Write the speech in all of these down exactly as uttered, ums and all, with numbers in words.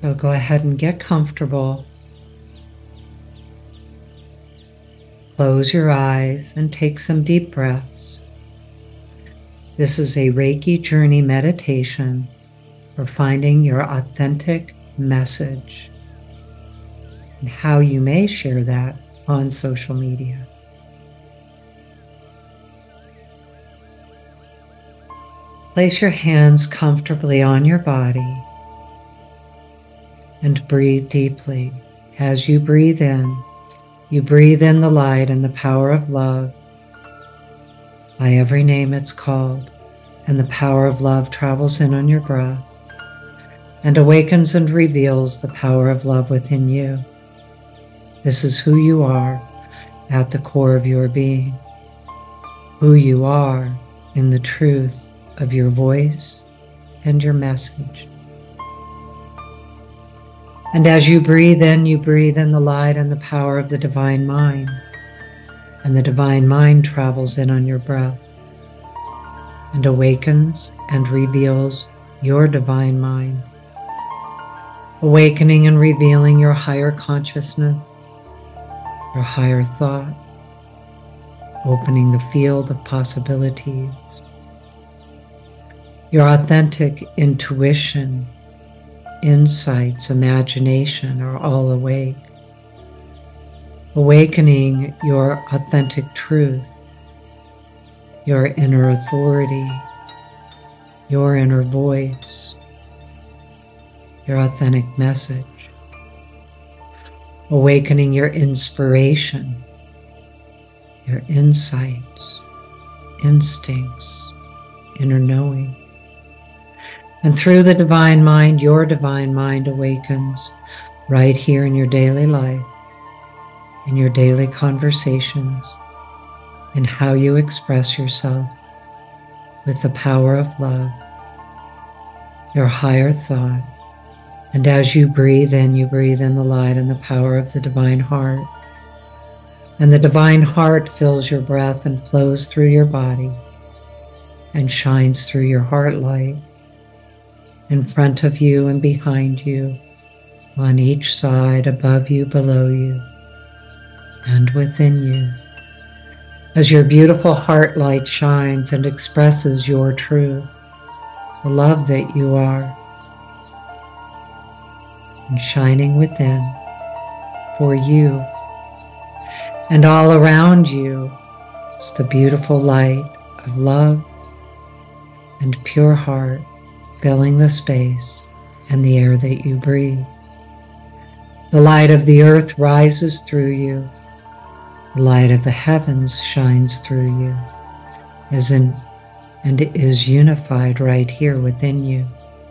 So go ahead and get comfortable. Close your eyes and take some deep breaths. This is a Reiki journey meditation for finding your authentic message and how you may share that on social media. Place your hands comfortably on your body and breathe deeply. As you breathe in, you breathe in the light and the power of love by every name it's called, and the power of love travels in on your breath and awakens and reveals the power of love within you. This is who you are at the core of your being, who you are in the truth of your voice and your message. And as you breathe in, you breathe in the light and the power of the divine mind, and the divine mind travels in on your breath and awakens and reveals your divine mind, awakening and revealing your higher consciousness, your higher thought, opening the field of possibilities. Your authentic intuition, insights, imagination are all awake, awakening your authentic truth, your inner authority, your inner voice, your authentic message, awakening your inspiration, your insights, instincts, inner knowing. And through the divine mind, your divine mind awakens right here in your daily life, in your daily conversations, in how you express yourself with the power of love, your higher thought. And as you breathe in, you breathe in the light and the power of the divine heart. And the divine heart fills your breath and flows through your body and shines through your heart light, in front of you and behind you, on each side, above you, below you, and within you. As your beautiful heart light shines and expresses your truth, the love that you are, and shining within for you. And all around you is the beautiful light of love and pure heart, filling the space and the air that you breathe. The light of the earth rises through you. The light of the heavens shines through you, is in, and it is unified right here within you.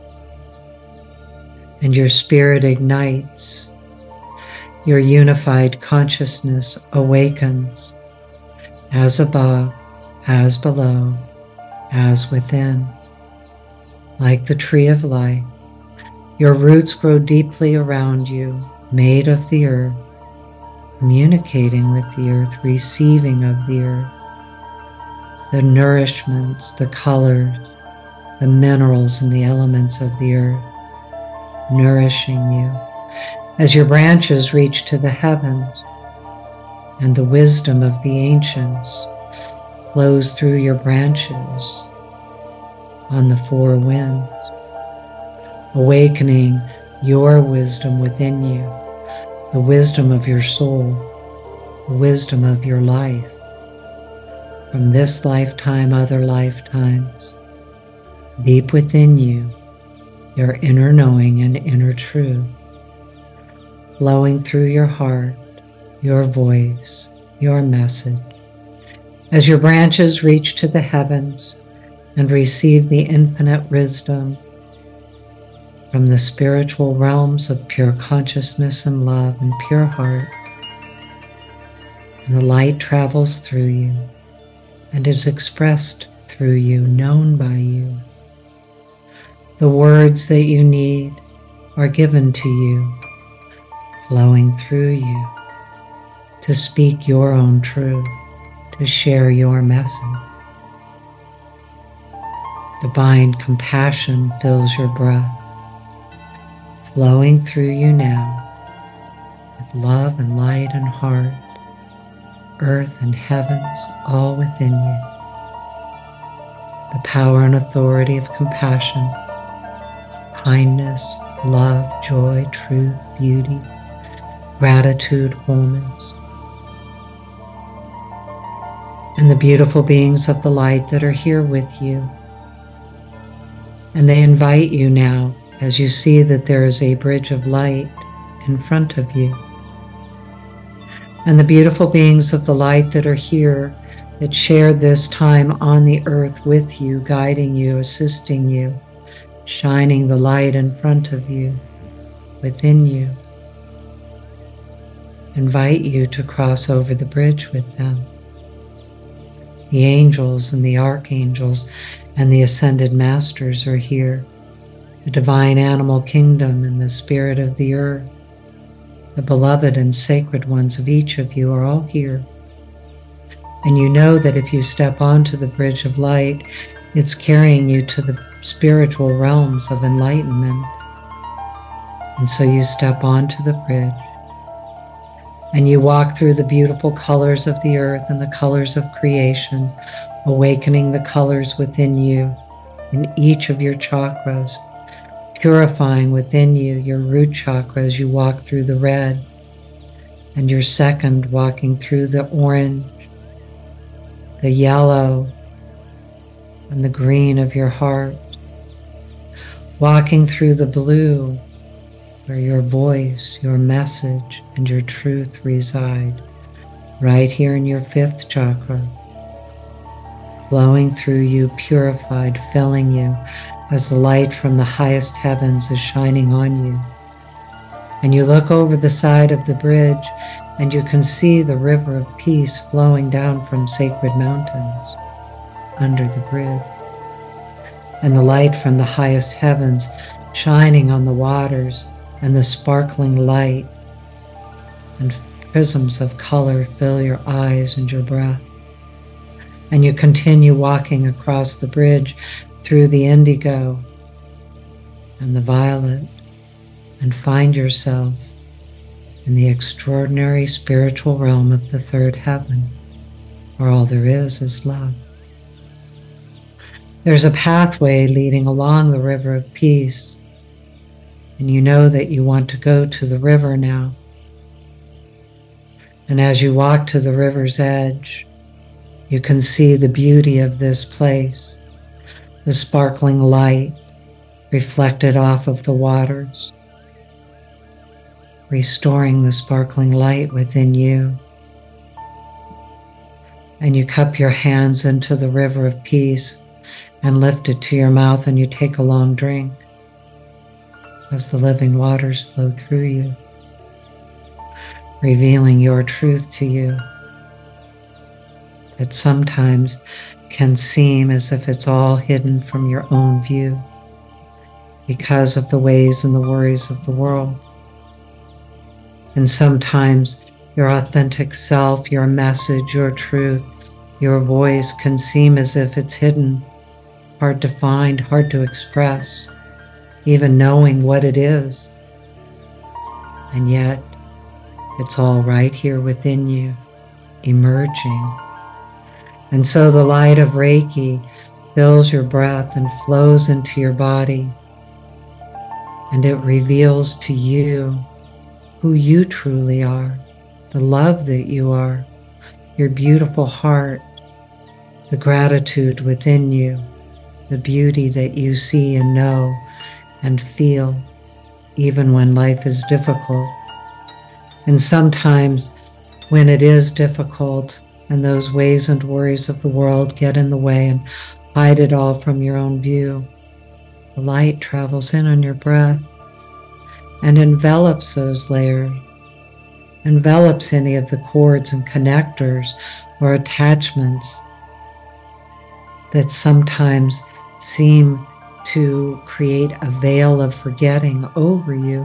And your spirit ignites. Your unified consciousness awakens, as above, as below, as within. Like the tree of life, your roots grow deeply around you, made of the earth, communicating with the earth, receiving of the earth, the nourishments, the colors, the minerals and the elements of the earth, nourishing you as your branches reach to the heavens, and the wisdom of the ancients flows through your branches on the four winds, awakening your wisdom within you, the wisdom of your soul, the wisdom of your life, from this lifetime, other lifetimes, deep within you, your inner knowing and inner truth, flowing through your heart, your voice, your message, as your branches reach to the heavens and receive the infinite wisdom from the spiritual realms of pure consciousness and love and pure heart. And the light travels through you and is expressed through you, known by you. The words that you need are given to you, flowing through you to speak your own truth, to share your message. Divine compassion fills your breath, flowing through you now with love and light and heart, earth and heavens all within you. The power and authority of compassion, kindness, love, joy, truth, beauty, gratitude, wholeness, and the beautiful beings of the light that are here with you. And they invite you now, as you see that there is a bridge of light in front of you. And the beautiful beings of the light that are here, that share this time on the earth with you, guiding you, assisting you, shining the light in front of you, within you, invite you to cross over the bridge with them. The angels and the archangels and the ascended masters are here. The divine animal kingdom and the spirit of the earth, the beloved and sacred ones of each of you are all here. And you know that if you step onto the bridge of light, it's carrying you to the spiritual realms of enlightenment. And so you step onto the bridge and you walk through the beautiful colors of the earth and the colors of creation, awakening the colors within you in each of your chakras, purifying within you your root chakra as you walk through the red, and your second walking through the orange, the yellow, and the green of your heart, walking through the blue, where your voice, your message, and your truth reside, right here in your fifth chakra, flowing through you, purified, filling you as the light from the highest heavens is shining on you. And you look over the side of the bridge and you can see the river of peace flowing down from sacred mountains under the bridge. And the light from the highest heavens shining on the waters, and the sparkling light and prisms of color fill your eyes and your breath. And you continue walking across the bridge through the indigo and the violet, and find yourself in the extraordinary spiritual realm of the third heaven, where all there is is love. There's a pathway leading along the river of peace, and you know that you want to go to the river now. And as you walk to the river's edge, you can see the beauty of this place, the sparkling light reflected off of the waters, restoring the sparkling light within you. And you cup your hands into the river of peace and lift it to your mouth, and you take a long drink as the living waters flow through you, revealing your truth to you that sometimes can seem as if it's all hidden from your own view because of the ways and the worries of the world. And sometimes your authentic self, your message, your truth, your voice can seem as if it's hidden, hard to find, hard to express, even knowing what it is. And yet, it's all right here within you, emerging. And so the light of Reiki fills your breath and flows into your body, and it reveals to you who you truly are, the love that you are, your beautiful heart, the gratitude within you, the beauty that you see and know and feel, even when life is difficult. And sometimes when it is difficult and those ways and worries of the world get in the way and hide it all from your own view, the light travels in on your breath and envelops those layers, envelops any of the cords and connectors or attachments that sometimes seem to create a veil of forgetting over you.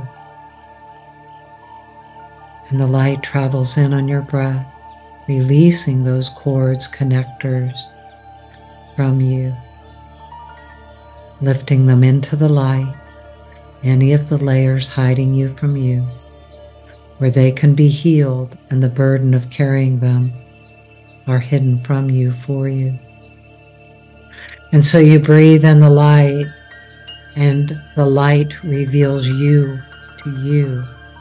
And the light travels in on your breath, releasing those cords, connectors from you, lifting them into the light, any of the layers hiding you from you, where they can be healed and the burden of carrying them are hidden from you for you. And so you breathe in the light, and the light reveals you to you,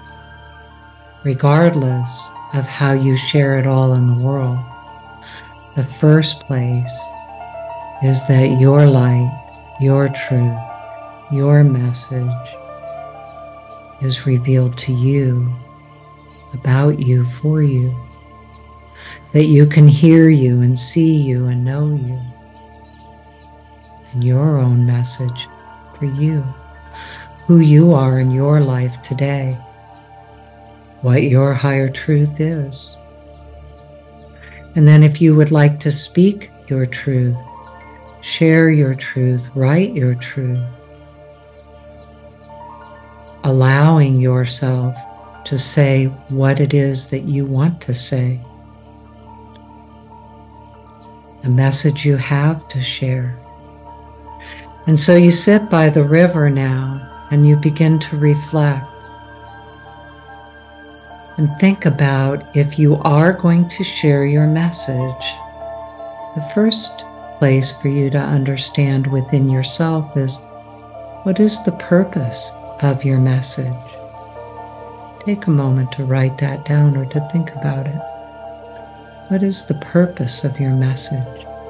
regardless of how you share it all in the world. The first place is that your light, your truth, your message is revealed to you, about you, for you, that you can hear you and see you and know you, and your own message for you, who you are in your life today, what your higher truth is. And then if you would like to speak your truth, share your truth, write your truth, allowing yourself to say what it is that you want to say, the message you have to share. And so you sit by the river now and you begin to reflect and think about, if you are going to share your message, the first place for you to understand within yourself is, what is the purpose of your message? Take a moment to write that down or to think about it. What is the purpose of your message?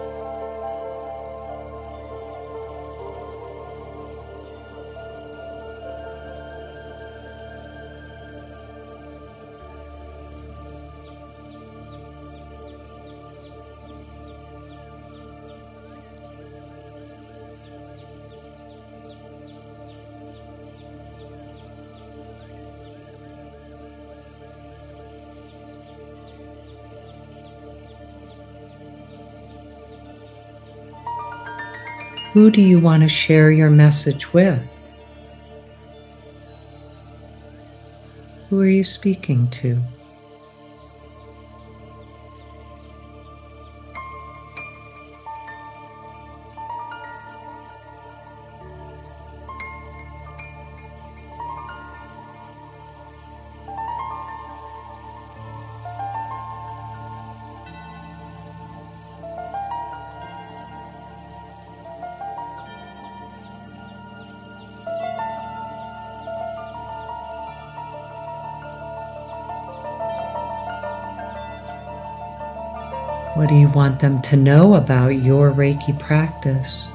Who do you want to share your message with? Who are you speaking to? What do you want them to know about your Reiki practice?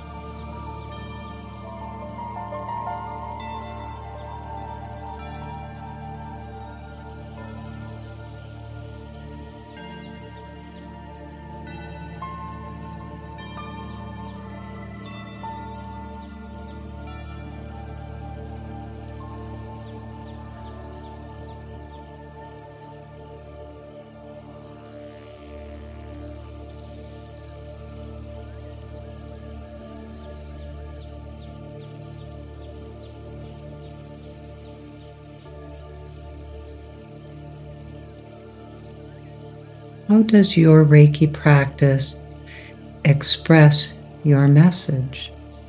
How does your Reiki practice express your message?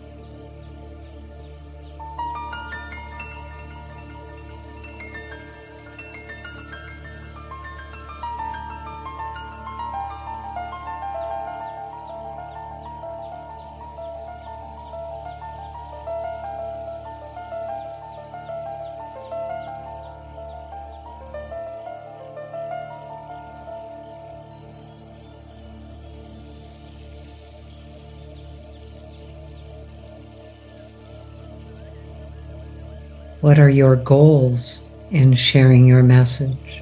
What are your goals in sharing your message?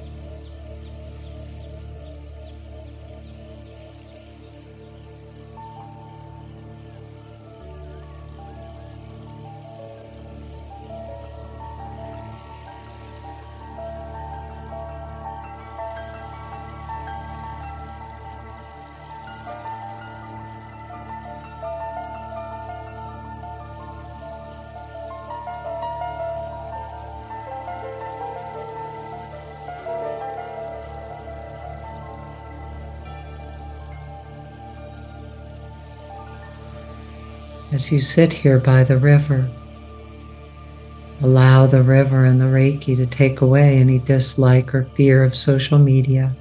As you sit here by the river, Allow the river and the Reiki to take away any dislike or fear of social media.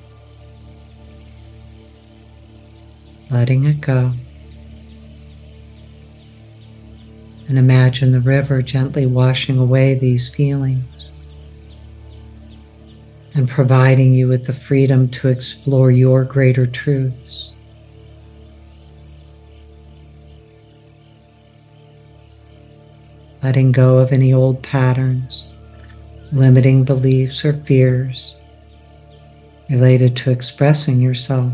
Letting it go. And imagine the river gently washing away these feelings and providing you with the freedom to explore your greater truths. Letting go of any old patterns, limiting beliefs or fears related to expressing yourself.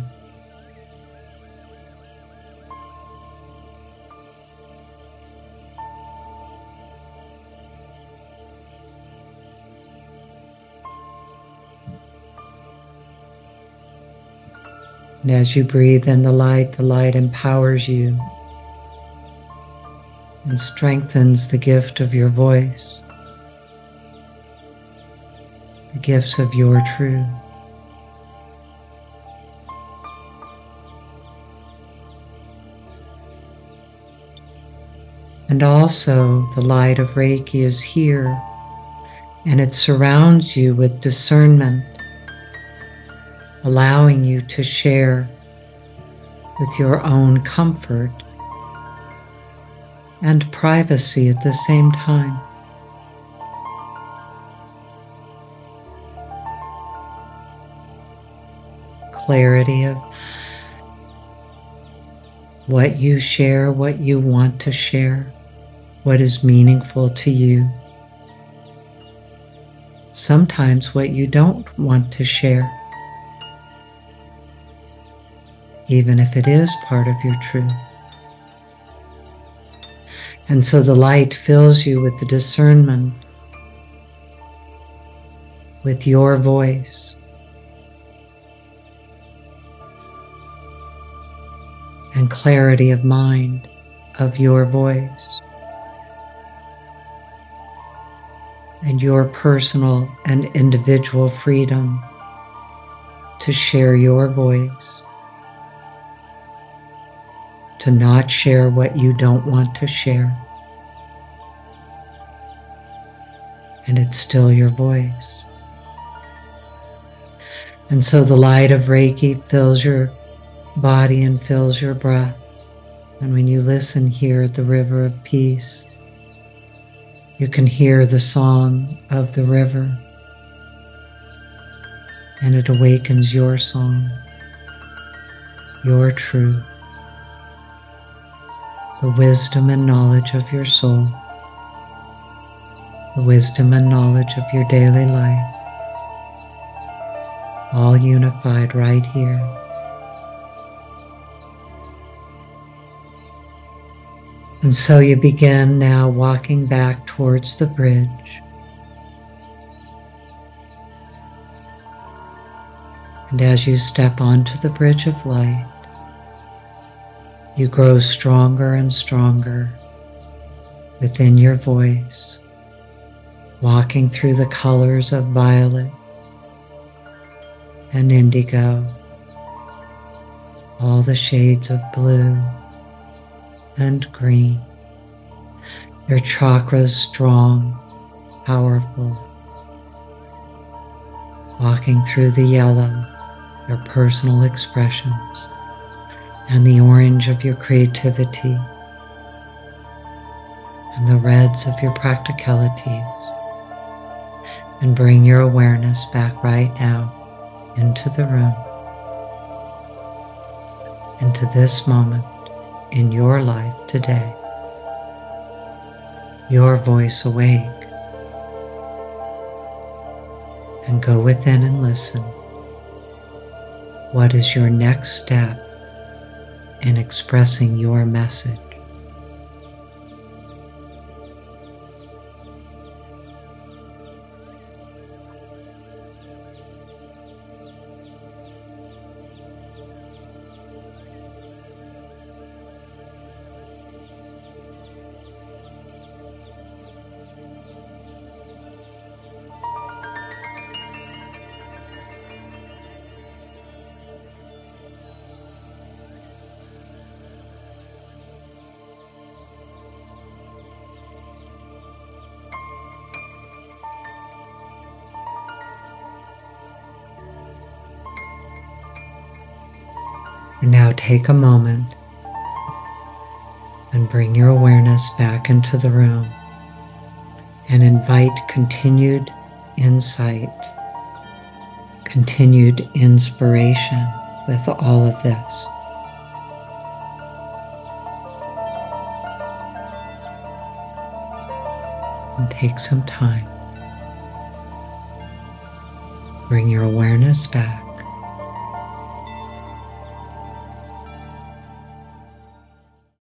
And as you breathe in the light, the light empowers you and strengthens the gift of your voice, the gifts of your truth. And also the light of Reiki is here, and it surrounds you with discernment, allowing you to share with your own comfort and privacy at the same time. Clarity of what you share, what you want to share, what is meaningful to you. Sometimes what you don't want to share, even if it is part of your truth. And so the light fills you with the discernment, with your voice, and clarity of mind of your voice, and your personal and individual freedom to share your voice, to not share what you don't want to share. And it's still your voice. And so the light of Reiki fills your body and fills your breath. And when you listen here at the river of peace, you can hear the song of the river, and it awakens your song, your truth, the wisdom and knowledge of your soul, the wisdom and knowledge of your daily life, all unified right here. And so you begin now walking back towards the bridge. And as you step onto the bridge of light, you grow stronger and stronger within your voice, walking through the colors of violet and indigo, all the shades of blue and green. Your chakras strong, powerful, walking through the yellow, your personal expressions, and the orange of your creativity, and the reds of your practicalities. And bring your awareness back right now into the room, into this moment in your life today. Your voice awake, and go within and listen. What is your next step in expressing your message? And now take a moment and bring your awareness back into the room and invite continued insight, continued inspiration with all of this. And take some time. Bring your awareness back.